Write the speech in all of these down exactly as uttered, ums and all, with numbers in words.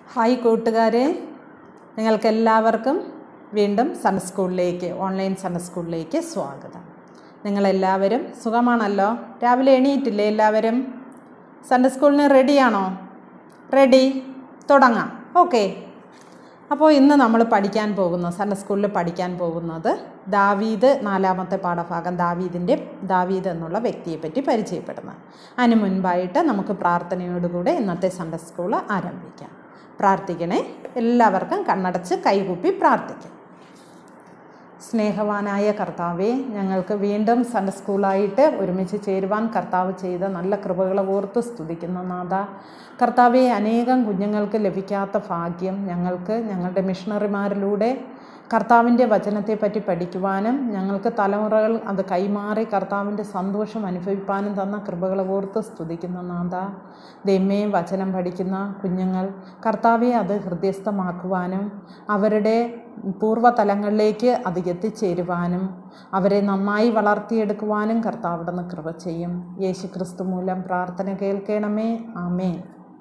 Hi കൂട്ടുകാരെ, നിങ്ങൾക്കെല്ലാവർക്കും വീണ്ടും സൺഡേ സ്കൂളിലേക്ക് ഓൺലൈൻ സൺഡേ സ്കൂളിലേക്ക് സ്വാഗതം. നിങ്ങളെല്ലാവരും സുഖമാണല്ലോ? രാവിലെ എണീറ്റില്ലേ എല്ലാവരും? സൺഡേ സ്കൂളിന് റെഡിയാണോ? റെഡി, തുടങ്ങാം. ഓക്കെ. അപ്പോൾ ഇന്ന് നമ്മൾ പഠിക്കാൻ പോകുന്ന സൺഡേ സ്കൂളിൽ പഠിക്കാൻ പോകുന്നത് ദാവീദ്, നാലാമത്തെ പാഠഭാഗം ദാവീദിൻ്റെ ദാവീദ് എന്നുള്ള വ്യക്തിയെപ്പറ്റി പരിചയപ്പെടുന്നത്. അതിന് മുൻപായിട്ട് നമുക്ക് പ്രാർത്ഥനയോടുകൂടെ ഇന്നത്തെ സൺഡേ സ്കൂൾ ആരംഭിക്കാം. പ്രാർത്ഥിക്കണേ. എല്ലാവർക്കും കണ്ണടച്ച് കൈകൂപ്പി പ്രാർത്ഥിക്കാം. സ്നേഹവാനായ കർത്താവെ, ഞങ്ങൾക്ക് വീണ്ടും സൺഡേ സ്കൂളായിട്ട് ഒരുമിച്ച് ചേരുവാൻ കർത്താവ് ചെയ്ത നല്ല കൃപകളെ ഓർത്ത് സ്തുതിക്കുന്ന നാഥ. കർത്താവെ, അനേകം കുഞ്ഞുങ്ങൾക്ക് ലഭിക്കാത്ത ഭാഗ്യം ഞങ്ങൾക്ക് ഞങ്ങളുടെ മിഷണറിമാരിലൂടെ കർത്താവിൻ്റെ വചനത്തെപ്പറ്റി പഠിക്കുവാനും ഞങ്ങൾക്ക് തലമുറകൾ അത് കൈമാറി കർത്താവിൻ്റെ സന്തോഷം അനുഭവിപ്പാനും തന്ന കൃപകളെ ഓർത്ത് സ്തുതിക്കുന്ന നാഥ. ദൈവമേ, വചനം പഠിക്കുന്ന കുഞ്ഞുങ്ങൾ കർത്താവെ അത് ഹൃദയസ്ഥമാക്കുവാനും അവരുടെ പൂർവ്വതലങ്ങളിലേക്ക് അത് എത്തിച്ചേരുവാനും അവരെ നന്നായി വളർത്തിയെടുക്കുവാനും കർത്താവ് അവിടുന്ന് കൃപ ചെയ്യും. യേശു ക്രിസ്തു മൂലം പ്രാർത്ഥന കേൾക്കണമേ. ആമേൻ.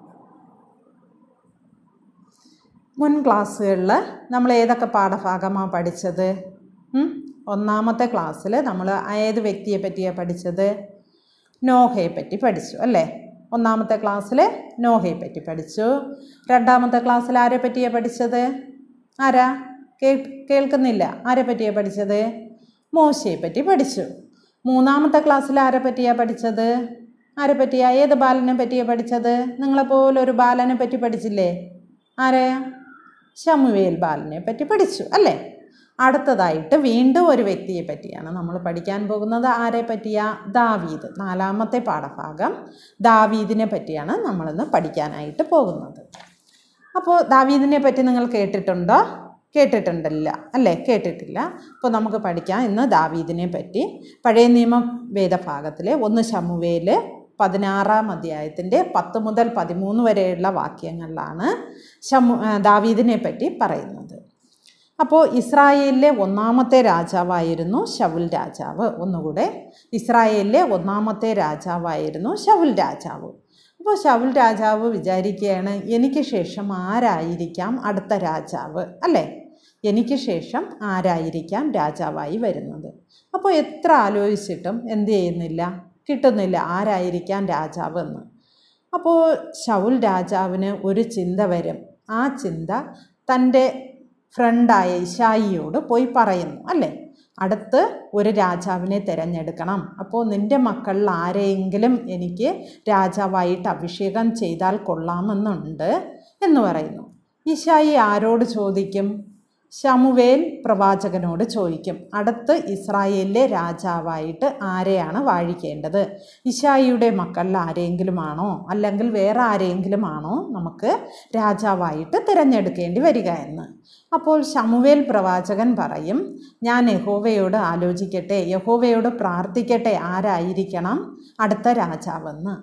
മുൻ ക്ലാസ്സുകളിൽ നമ്മൾ ഏതൊക്കെ പാഠഭാഗമാണ് പഠിച്ചത്? ഒന്നാമത്തെ ക്ലാസ്സിൽ നമ്മൾ ഏത് വ്യക്തിയെ പറ്റിയാണ് പഠിച്ചത്? നോഹയെ പറ്റി പഠിച്ചു അല്ലേ? ഒന്നാമത്തെ ക്ലാസ്സിൽ നോഹയെ പറ്റി പഠിച്ചു. രണ്ടാമത്തെ ക്ലാസ്സിൽ ആരെ പറ്റിയാണ് പഠിച്ചത്? ആരാ? കേ കേൾക്കുന്നില്ല. ആരെ പറ്റിയാണ് പഠിച്ചത്? മോശയെ പറ്റി പഠിച്ചു. മൂന്നാമത്തെ ക്ലാസ്സിൽ ആരെ പറ്റിയാണ് പഠിച്ചത്? ആരെ പറ്റിയാ? ഏത് ബാലനെ പറ്റിയാണ് പഠിച്ചത്? നിങ്ങളെപ്പോലെ ഒരു ബാലനെ പറ്റി പഠിച്ചില്ലേ? ആരെയാ? ശമൂവേൽ ബാലനെ പറ്റി പഠിച്ചു അല്ലേ? അടുത്തതായിട്ട് വീണ്ടും ഒരു വ്യക്തിയെ പറ്റിയാണ് നമ്മൾ പഠിക്കാൻ പോകുന്നത്. ആരെ പറ്റിയാ? ദാവീദ്. നാലാമത്തെ പാഠഭാഗം ദാവീദിനെ പറ്റിയാണ് നമ്മളിന്ന് പഠിക്കാനായിട്ട് പോകുന്നത്. അപ്പോൾ ദാവീദിനെ പറ്റി നിങ്ങൾ കേട്ടിട്ടുണ്ടോ? കേട്ടിട്ടുണ്ടല്ല അല്ലേ? കേട്ടിട്ടില്ല. അപ്പോൾ നമുക്ക് പഠിക്കാം ഇന്ന് ദാവീദിനെ പറ്റി. പഴയ നിയമ വേദഭാഗത്തിലെ ഒന്ന് ശമൂവേൽ പതിനാറാം അധ്യായത്തിൻ്റെ പത്ത് മുതൽ പതിമൂന്ന് വരെയുള്ള വാക്യങ്ങളിലാണ് ശമു ദാവീദിനെ പറ്റി പറയുന്നത്. അപ്പോൾ ഇസ്രായേലിലെ ഒന്നാമത്തെ രാജാവായിരുന്നു ശൗൽ രാജാവ്. ഒന്നുകൂടെ, ഇസ്രായേലിലെ ഒന്നാമത്തെ രാജാവായിരുന്നു ശൗൽ രാജാവ്. അപ്പോൾ ശൗൽ രാജാവ് വിചാരിക്കുകയാണ്, എനിക്ക് ശേഷം ആരായിരിക്കാം അടുത്ത രാജാവ് അല്ലേ? എനിക്ക് ശേഷം ആരായിരിക്കാം രാജാവായി വരുന്നത്? അപ്പോൾ എത്ര ആലോചിച്ചിട്ടും എന്ത് ചെയ്യുന്നില്ല, കിട്ടുന്നില്ല ആരായിരിക്കാൻ രാജാവ് എന്ന്. അപ്പോൾ ശൗൽ രാജാവിന് ഒരു ചിന്ത വരും. ആ ചിന്ത തൻ്റെ ഫ്രണ്ടായ ഇശായിയോട് പോയി പറയുന്നു അല്ലേ? അടുത്ത് ഒരു രാജാവിനെ തിരഞ്ഞെടുക്കണം. അപ്പോൾ നിൻ്റെ മക്കളിൽ ആരെയെങ്കിലും എനിക്ക് രാജാവായിട്ട് അഭിഷേകം ചെയ്താൽ കൊള്ളാമെന്നുണ്ട് എന്ന് പറയുന്നു. ഇശായി ആരോട് ചോദിക്കും? ശമൂവേൽ പ്രവാചകനോട് ചോദിക്കും. അടുത്ത് ഇസ്രായേലിലെ രാജാവായിട്ട് ആരെയാണ് വാഴിക്കേണ്ടത്? ഇശായിയുടെ മക്കളിൽ ആരെങ്കിലും ആണോ, അല്ലെങ്കിൽ വേറെ ആരെങ്കിലും ആണോ നമുക്ക് രാജാവായിട്ട് തിരഞ്ഞെടുക്കേണ്ടി വരിക എന്ന്. അപ്പോൾ ശമൂവേൽ പ്രവാചകൻ പറയും, ഞാൻ യഹോവയോട് ആലോചിക്കട്ടെ, യഹോവയോട് പ്രാർത്ഥിക്കട്ടെ ആരായിരിക്കണം അടുത്ത രാജാവെന്ന്.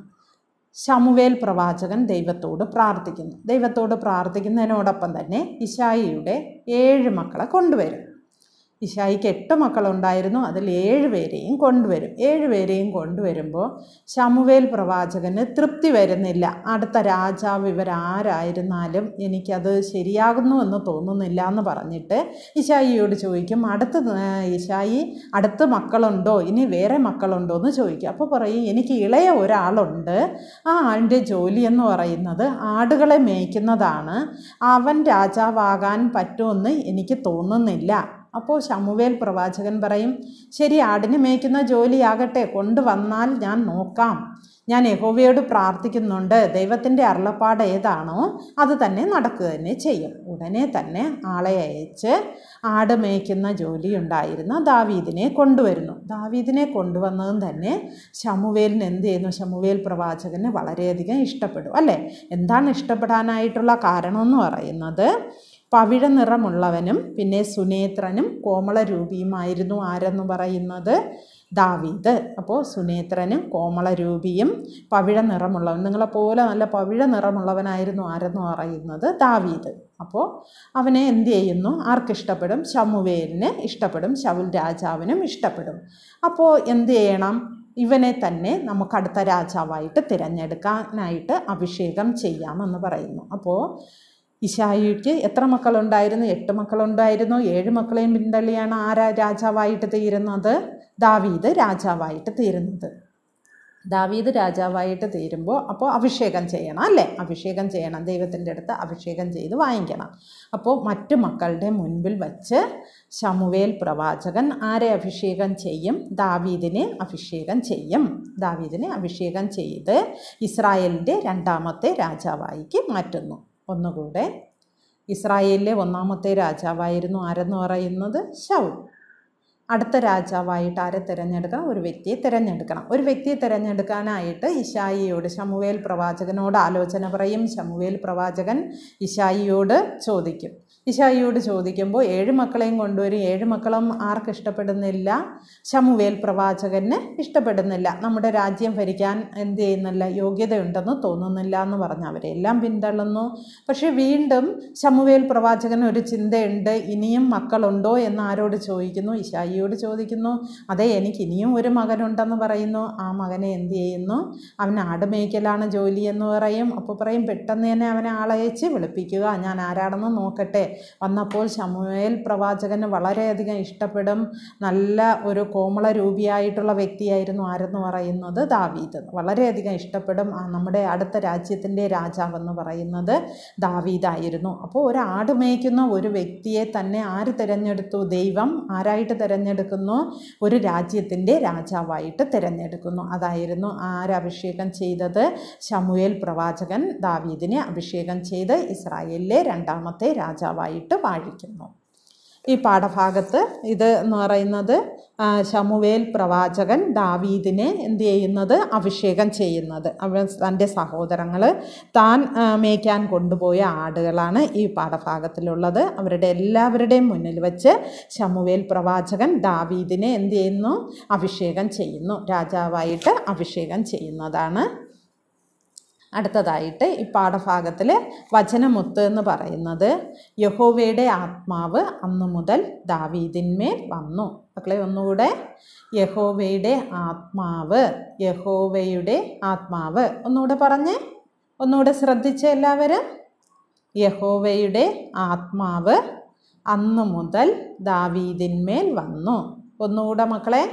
ശമൂവേൽ പ്രവാചകൻ ദൈവത്തോട് പ്രാർത്ഥിക്കുന്നു. ദൈവത്തോട് പ്രാർത്ഥിക്കുന്നതിനോടൊപ്പം തന്നെ ഇശായിയുടെ ഏഴ് മക്കളെ കൊണ്ടുവരും. ഇശായിക്ക് എട്ട് മക്കളുണ്ടായിരുന്നു, അതിൽ ഏഴ് പേരെയും കൊണ്ടുവരും. ഏഴ് പേരെയും കൊണ്ടുവരുമ്പോൾ ശമൂവേൽ പ്രവാചകന് തൃപ്തി വരുന്നില്ല. അടുത്ത രാജാവ് ഇവരാരായിരുന്നാലും എനിക്കത് ശരിയാകുന്നു എന്ന് തോന്നുന്നില്ല എന്ന് പറഞ്ഞിട്ട് ഇശായിയോട് ചോദിക്കും, അടുത്ത് ഇശായി അടുത്ത് മക്കളുണ്ടോ, ഇനി വേറെ മക്കളുണ്ടോ എന്ന് ചോദിക്കും. അപ്പോൾ പറയും, എനിക്ക് ഇളയ ഒരാളുണ്ട്, ആ ആളിൻ്റെ ജോലി എന്ന് പറയുന്നത് ആടുകളെ മേയ്ക്കുന്നതാണ്, അവൻ രാജാവാകാൻ പറ്റുമെന്ന് എനിക്ക് തോന്നുന്നില്ല. അപ്പോൾ ശമൂവേൽ പ്രവാചകൻ പറയും, ശരി, ആടിനെ മേയ്ക്കുന്ന ജോലിയാകട്ടെ, കൊണ്ടുവന്നാൽ ഞാൻ നോക്കാം. ഞാൻ യഹോവയോട് പ്രാർത്ഥിക്കുന്നുണ്ട്, ദൈവത്തിൻ്റെ അരുളപ്പാട് ഏതാണോ അത് തന്നെ നടക്കുക തന്നെ ചെയ്യും. ഉടനെ തന്നെ ആളെ അയച്ച് ആട് മേയ്ക്കുന്ന ജോലി ഉണ്ടായിരുന്ന ദാവീദിനെ കൊണ്ടുവരുന്നു. ദാവീദിനെ കൊണ്ടുവന്നതും തന്നെ ശമൂവേലിന് എന്ത് ചെയ്യുന്നു? ശമൂവേൽ പ്രവാചകന് വളരെയധികം ഇഷ്ടപ്പെടും അല്ലേ? എന്താണ് ഇഷ്ടപ്പെടാനായിട്ടുള്ള കാരണം എന്ന് പറയുന്നത്, പവിഴ നിറമുള്ളവനും പിന്നെ സുനേത്രനും കോമളരൂപിയുമായിരുന്നു ആരെന്ന് പറയുന്നത്? ദാവീദ്. അപ്പോൾ സുനേത്രനും കോമളരൂപിയും പവിഴ നിറമുള്ളവൻ, നിങ്ങളെപ്പോലെ നല്ല പവിഴ നിറമുള്ളവനായിരുന്നു ആരെന്ന് പറയുന്നത്? ദാവീദ്. അപ്പോൾ അവനെ എന്ത് ചെയ്യുന്നു? ആർക്കിഷ്ടപ്പെടും? ശമൂവേലിന് ഇഷ്ടപ്പെടും, ശൗൽ രാജാവിനും ഇഷ്ടപ്പെടും. അപ്പോൾ എന്ത് ചെയ്യണം? ഇവനെ തന്നെ നമുക്ക് അടുത്ത രാജാവായിട്ട് തിരഞ്ഞെടുക്കാനായിട്ട് അഭിഷേകം ചെയ്യാമെന്ന് പറയുന്നു. അപ്പോൾ ഇശായിക്ക് എത്ര മക്കളുണ്ടായിരുന്നു? എട്ട് മക്കളുണ്ടായിരുന്നു. ഏഴ് മക്കളെയും പിന്തള്ളിയാണ് ആരാ രാജാവായിട്ട് തീരുന്നത്? ദാവീദ് രാജാവായിട്ട് തീരുന്നത്. ദാവീദ് രാജാവായിട്ട് തീരുമ്പോൾ അപ്പോൾ അഭിഷേകം ചെയ്യണം അല്ലേ? അഭിഷേകം ചെയ്യണം, ദൈവത്തിൻ്റെ അടുത്ത് അഭിഷേകം ചെയ്ത് വാങ്ങിക്കണം. അപ്പോൾ മറ്റു മക്കളുടെ മുൻപിൽ വച്ച് ശമൂവേൽ പ്രവാചകൻ ആരെ അഭിഷേകം ചെയ്യും? ദാവീദിനെ അഭിഷേകം ചെയ്യും. ദാവീദിനെ അഭിഷേകം ചെയ്ത് ഇസ്രായേലിൻ്റെ രണ്ടാമത്തെ രാജാവായിക്ക് മാറ്റുന്നു. ഒന്നുകൂടെ, ഇസ്രായേലിലെ ഒന്നാമത്തെ രാജാവായിരുന്നു ആരെന്ന് പറയുന്നത്? ശൗൽ. അടുത്ത രാജാവായിട്ട് ആരെ തിരഞ്ഞെടുക്കണം? ഒരു വ്യക്തിയെ തിരഞ്ഞെടുക്കണം. ഒരു വ്യക്തിയെ തിരഞ്ഞെടുക്കാനായിട്ട് ഇശായിയോട്, ശമൂവേൽ പ്രവാചകനോട് ആലോചന പറയും. ശമൂവേൽ പ്രവാചകൻ ഇശായിയോട് ചോദിക്കും. ഇശായിയോട് ചോദിക്കുമ്പോൾ ഏഴ് മക്കളെയും കൊണ്ടുവരും. ഏഴ് മക്കളും ആർക്ക് ഇഷ്ടപ്പെടുന്നില്ല? ശമൂവേൽ പ്രവാചകന് ഇഷ്ടപ്പെടുന്നില്ല. നമ്മുടെ രാജ്യം ഭരിക്കാൻ എന്ത് ചെയ്യുന്നില്ല, യോഗ്യതയുണ്ടെന്ന് തോന്നുന്നില്ല എന്ന് പറഞ്ഞ് അവരെല്ലാം പിന്തള്ളുന്നു. പക്ഷേ വീണ്ടും ശമൂവേൽ പ്രവാചകന് ഒരു ചിന്തയുണ്ട്. ഇനിയും മക്കളുണ്ടോ എന്ന് ആരോട് ചോദിക്കുന്നു? ഇശായിയോട് ചോദിക്കുന്നു. അതെ, എനിക്ക് ഇനിയും ഒരു മകനുണ്ടെന്ന് പറയുന്നു. ആ മകനെ എന്ത് ചെയ്യുന്നു? അവൻ ആടുമേയ്ക്കലാണ് ജോലി എന്ന് പറയും. അപ്പോൾ പറയും, പെട്ടെന്ന് തന്നെ അവനെ ആളയച്ച് വിളിപ്പിക്കുക, ഞാൻ ആരാണെന്ന് നോക്കട്ടെ. വന്നപ്പോൾ ശമൂവേൽ പ്രവാചകന് വളരെയധികം ഇഷ്ടപ്പെടും. നല്ല ഒരു കോമള രൂപിയായിട്ടുള്ള വ്യക്തിയായിരുന്നു ആരെന്ന് പറയുന്നത്? ദാവീദ്. വളരെയധികം ഇഷ്ടപ്പെടും. നമ്മുടെ അടുത്ത രാജ്യത്തിൻ്റെ രാജാവെന്ന് പറയുന്നത് ദാവീദായിരുന്നു. അപ്പോൾ ഒരു ആട് മേയ്ക്കുന്ന ഒരു വ്യക്തിയെ തന്നെ ആര് തിരഞ്ഞെടുത്തു? ദൈവം ആരായിട്ട് തിരഞ്ഞെടുക്കുന്നു? ഒരു രാജ്യത്തിൻ്റെ രാജാവായിട്ട് തിരഞ്ഞെടുക്കുന്നു. അതായിരുന്നു ആരഭിഷേകം ചെയ്തത്? ശമൂവേൽ പ്രവാചകൻ ദാവീദിനെ അഭിഷേകം ചെയ്ത് ഇസ്രായേലിലെ രണ്ടാമത്തെ രാജാവായിട്ട് വാഴിക്കുന്നു. ഈ പാഠഭാഗത്ത് ഇത് എന്ന് പറയുന്നത് ശമൂവേൽ പ്രവാചകൻ ദാവീദിനെ എന്ത് ചെയ്യുന്നത്? അഭിഷേകം ചെയ്യുന്നത്. അവൻ തൻ്റെ സഹോദരങ്ങൾ താൻ മേയ്ക്കാൻ കൊണ്ടുപോയ ആടുകളാണ് ഈ പാഠഭാഗത്തിലുള്ളത്. അവരുടെ എല്ലാവരുടെയും മുന്നിൽ വെച്ച് ശമൂവേൽ പ്രവാചകൻ ദാവീദിനെ എന്ത് ചെയ്യുന്നു? അഭിഷേകം ചെയ്യുന്നു. രാജാവായിട്ട് അഭിഷേകം ചെയ്യുന്നതാണ്. അടുത്തതായിട്ട് ഈ പാഠഭാഗത്തിൽ വചനമുത്ത് എന്ന് പറയുന്നത് യഹോവയുടെ ആത്മാവ് അന്നു മുതൽ ദാവീദിന്മേൽ വന്നു. മക്കളെ ഒന്നുകൂടെ, യഹോവയുടെ ആത്മാവ്, യഹോവയുടെ ആത്മാവ് ഒന്നുകൂടെ പറഞ്ഞേ, ഒന്നുകൂടെ ശ്രദ്ധിച്ച് എല്ലാവരും. യഹോവയുടെ ആത്മാവ് അന്നു മുതൽ ദാവീദിന്മേൽ വന്നു. ഒന്നുകൂടെ മക്കളെ,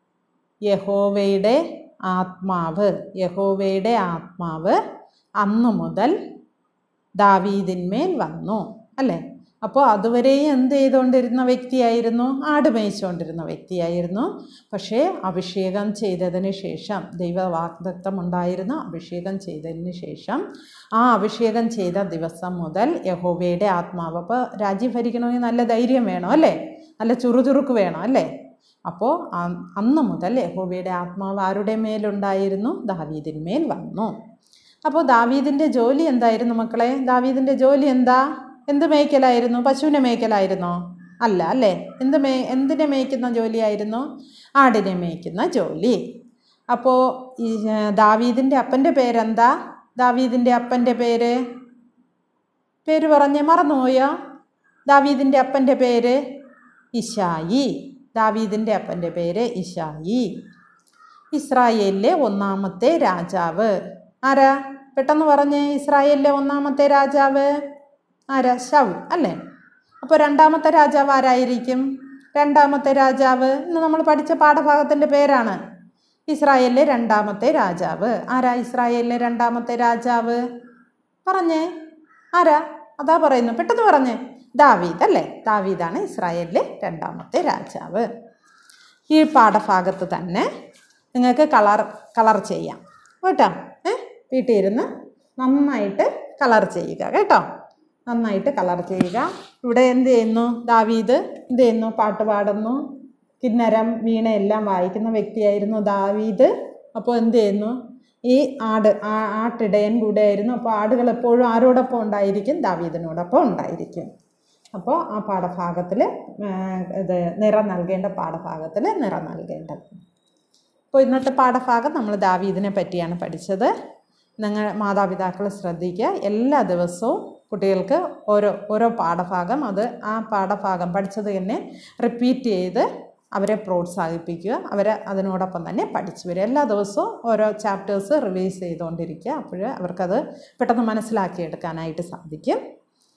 യഹോവയുടെ ആത്മാവ്, യഹോവയുടെ ആത്മാവ് അന്നു മുതൽ ദാവീദിന്മേൽ വന്നു അല്ലേ? അപ്പോൾ അതുവരെയും എന്ത് ചെയ്തുകൊണ്ടിരുന്ന വ്യക്തിയായിരുന്നു? ആട് മേയിച്ചുകൊണ്ടിരുന്ന വ്യക്തിയായിരുന്നു. പക്ഷേ അഭിഷേകം ചെയ്തതിന് ശേഷം, ദൈവവാഗ്ദത്തം ഉണ്ടായിരുന്ന അഭിഷേകം ചെയ്തതിന് ശേഷം, ആ അഭിഷേകം ചെയ്ത ദിവസം മുതൽ യഹോവയുടെ ആത്മാവ്. അപ്പോൾ രാജ്യം ഭരിക്കണമെങ്കിൽ നല്ല ധൈര്യം വേണം അല്ലേ? നല്ല ചുറുചുറുക്ക് വേണം അല്ലേ? അപ്പോൾ അന്ന് മുതൽ യഹോവയുടെ ആത്മാവ് ആരുടെ മേലുണ്ടായിരുന്നു? ദാവീദിന്മേൽ വന്നു. അപ്പോൾ ദാവീദിൻ്റെ ജോലി എന്തായിരുന്നു മക്കളെ? ദാവീദിൻ്റെ ജോലി എന്താ? എന്ത് മേയ്ക്കലായിരുന്നു? പശുവിനെ മേയ്ക്കലായിരുന്നോ? അല്ല അല്ലേ? എന്ത് മേ എന്തിനെ മേയ്ക്കുന്ന ജോലിയായിരുന്നു? ആടിനെ മേയ്ക്കുന്ന ജോലി. അപ്പോൾ ഈ ദാവീദിൻ്റെ അപ്പൻ്റെ പേരെന്താ? ദാവീദിൻ്റെ അപ്പൻ്റെ പേര് പേര് പറഞ്ഞേ, മറന്നുപോയോ? ദാവീദിൻ്റെ അപ്പൻ്റെ പേര് ഇശായി. ദാവീദിൻ്റെ അപ്പൻ്റെ പേര് ഇശായി. ഇസ്രായേലിലെ ഒന്നാമത്തെ രാജാവ് ആരാ? പെട്ടെന്ന് പറഞ്ഞേ, ഇസ്രായേലിലെ ഒന്നാമത്തെ രാജാവ് ആരാ? ശൗൽ അല്ലേ? അപ്പോൾ രണ്ടാമത്തെ രാജാവ് ആരായിരിക്കും? രണ്ടാമത്തെ രാജാവ് ഇന്ന് നമ്മൾ പഠിച്ച പാഠഭാഗത്തിൻ്റെ പേരാണ്. ഇസ്രായേലിലെ രണ്ടാമത്തെ രാജാവ് ആരാ? ഇസ്രായേലിലെ രണ്ടാമത്തെ രാജാവ് പറഞ്ഞേ, ആരാ? അതാ പറയുന്നു, പെട്ടെന്ന് പറഞ്ഞേ. ദാവീദ് അല്ലേ? ദാവീദാണ് ഇസ്രായേലിലെ രണ്ടാമത്തെ രാജാവ്. ഈ പാഠഭാഗത്ത് തന്നെ നിങ്ങൾക്ക് കളർ കളർ ചെയ്യാം കേട്ടോ. ഏ വീട്ടിൽ ഇരുന്ന് നന്നായിട്ട് കളർ ചെയ്യുക കേട്ടോ. നന്നായിട്ട് കളർ ചെയ്യുക. ഇവിടെ എന്ത് ചെയ്യുന്നു? ദാവീദ് എന്ത് ചെയ്യുന്നു? പാട്ട് പാടുന്നു. കിന്നരം, വീണ എല്ലാം വായിക്കുന്ന വ്യക്തിയായിരുന്നു ദാവീദ്. അപ്പോൾ എന്ത് ചെയ്യുന്നു? ഈ ആട് ആട്ടിടയൻ കൂടെ ആയിരുന്നു. അപ്പോൾ ആടുകൾ എപ്പോഴും ആരോടൊപ്പം ഉണ്ടായിരിക്കും? ദാവീദിനോടൊപ്പം ഉണ്ടായിരിക്കും. അപ്പോൾ ആ പാഠഭാഗത്തിൽ ഇത് നിറം നൽകേണ്ട പാഠഭാഗത്തിൽ നിറം നൽകേണ്ടത്. അപ്പോൾ ഇന്നത്തെ പാഠഭാഗം നമ്മൾ ദാവീദിനെ പറ്റിയാണ് പഠിച്ചത്. നിങ്ങൾ മാതാപിതാക്കൾ ശ്രദ്ധിക്കുക, എല്ലാ ദിവസവും കുട്ടികൾക്ക് ഓരോ ഓരോ പാഠഭാഗം അത് ആ പാഠഭാഗം പഠിച്ചത് തന്നെ റിപ്പീറ്റ് ചെയ്ത് അവരെ പ്രോത്സാഹിപ്പിക്കുക. അവരെ അതിനോടൊപ്പം തന്നെ പഠിച്ചു വരിക. എല്ലാ ദിവസവും ഓരോ ചാപ്റ്റേഴ്സ് റിവൈസ് ചെയ്തുകൊണ്ടിരിക്കുക. അപ്പോൾ അവർക്കത് പെട്ടെന്ന് മനസ്സിലാക്കിയെടുക്കാനായിട്ട് സാധിക്കും.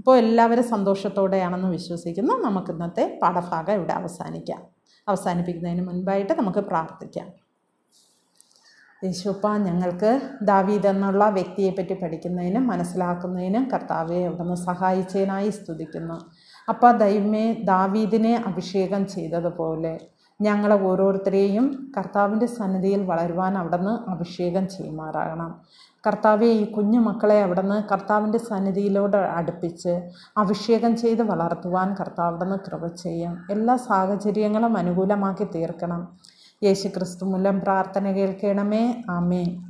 അപ്പോൾ എല്ലാവരും സന്തോഷത്തോടെയാണെന്ന് വിശ്വസിക്കുന്നു. നമുക്ക് ഇന്നത്തെ പാഠഭാഗം ഇവിടെ അവസാനിക്കാം. അവസാനിപ്പിക്കുന്നതിന് മുൻപായിട്ട് നമുക്ക് പ്രാർത്ഥിക്കാം. യേശുപ്പാ, ഞങ്ങൾക്ക് ദാവീദ് എന്നുള്ള വ്യക്തിയെപ്പറ്റി പഠിക്കുന്നതിനും മനസ്സിലാക്കുന്നതിനും കർത്താവെ അവിടുന്ന് സഹായിച്ചതിനായി സ്തുതിക്കുന്നു. അപ്പാ ദൈവമേ, ദാവീദിനെ അഭിഷേകം ചെയ്തതുപോലെ ഞങ്ങളെ ഓരോരുത്തരെയും കർത്താവിൻ്റെ സന്നിധിയിൽ വളരുവാൻ അവിടുന്ന് അഭിഷേകം ചെയ്യുമാറാകണം. കർത്താവെ, ഈ കുഞ്ഞു മക്കളെ അവിടുന്ന് കർത്താവിൻ്റെ സന്നിധിയിലോട് അടുപ്പിച്ച് അഭിഷേകം ചെയ്ത് വളർത്തുവാൻ കർത്താവ് അവിടുന്ന് കൃപ ചെയ്യും. എല്ലാ സാഹചര്യങ്ങളും അനുകൂലമാക്കി തീർക്കണം. യേശു ക്രിസ്തു മൂലം പ്രാർത്ഥന കേൾക്കണമേ. ആമേൻ.